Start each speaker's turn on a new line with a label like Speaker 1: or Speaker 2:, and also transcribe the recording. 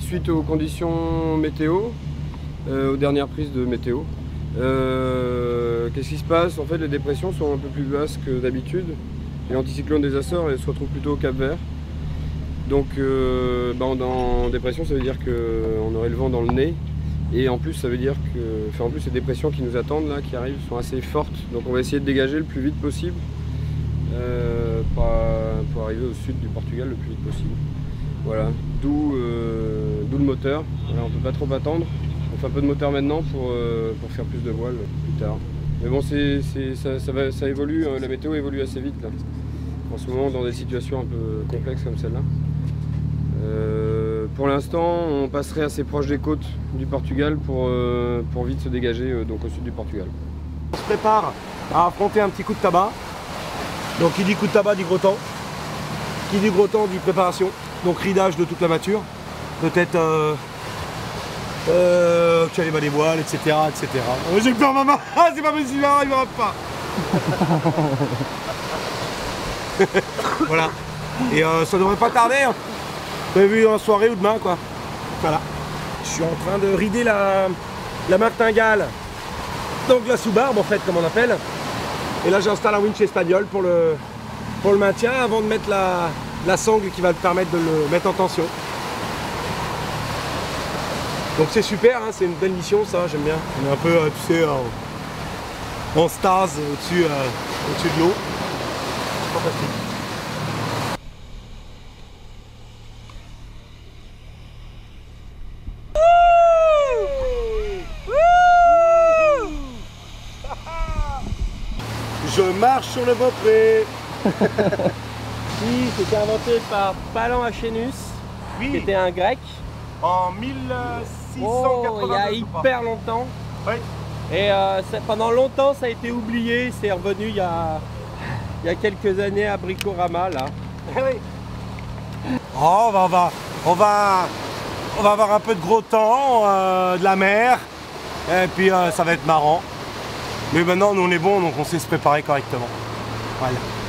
Speaker 1: suite aux conditions météo, aux dernières prises de météo. Qu'est-ce qui se passe? En fait, les dépressions sont un peu plus basses que d'habitude. Et l'anticyclone des Açores se retrouve plutôt au Cap-Vert. Donc en dépression, ça veut dire qu'on aurait le vent dans le nez. Et en plus, ça veut dire que, en plus, les dépressions qui nous attendent, là, qui arrivent, sont assez fortes. Donc on va essayer de dégager le plus vite possible pour arriver au sud du Portugal le plus vite possible. Voilà, d'où le moteur. Voilà, on ne peut pas trop attendre. On fait un peu de moteur maintenant pour faire plus de voile plus tard. Mais bon, ça évolue, la météo évolue assez vite là. En ce moment, dans des situations un peu complexes comme celle-là. Pour l'instant, on passerait assez proche des côtes du Portugal pour vite se dégager donc au sud du Portugal.
Speaker 2: On se prépare à affronter un petit coup de tabac. Donc qui dit coup de tabac dit gros temps. Qui dit gros temps dit préparation. Donc ridage de toute la mâture. Peut-être caler des voiles, etc. etc. Oh, j'ai peur maman, ah, c'est pas possible, il ne m'arrête pas. Voilà. Et ça devrait pas tarder. Hein. Prévu en soirée ou demain quoi. Voilà. Je suis en train de rider la martingale. Donc la sous-barbe en fait comme on appelle. Et là j'installe un winch espagnol pour le maintien avant de mettre la sangle qui va me permettre de le mettre en tension. Donc c'est super, hein, c'est une belle mission ça, j'aime bien. On est un peu, tu sais, en stase au-dessus de l'eau. C'est fantastique. Je marche sur le Beaupré.
Speaker 3: Oui, c'était inventé par Palan Achenus, oui, qui était un grec.
Speaker 2: En 1682.
Speaker 3: Oh, il y a hyper longtemps.
Speaker 2: Oui.
Speaker 3: Et pendant longtemps, ça a été oublié. C'est revenu il y a quelques années à Bricorama, là.
Speaker 2: Oui. Oh, on va avoir un peu de gros temps, de la mer. Et puis ça va être marrant. Mais maintenant, nous on est bon, donc on sait se préparer correctement. Voilà.